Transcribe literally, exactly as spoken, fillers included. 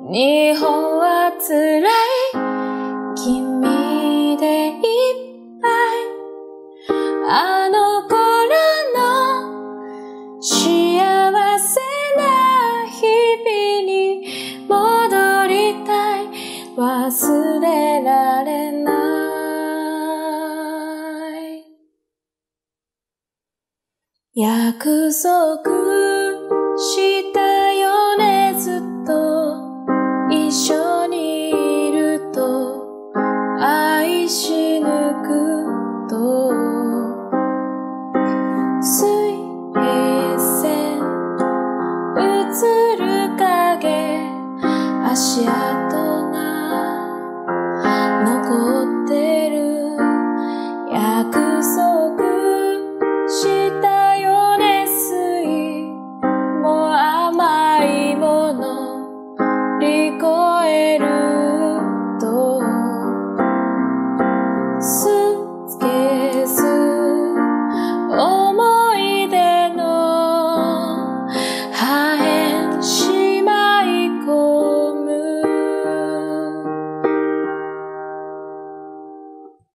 日本は辛い君でいっぱいあの頃の幸せな日々に戻りたい忘れられない約束したよねずっと一緒にいると愛し抜くと水平線映る影足跡が残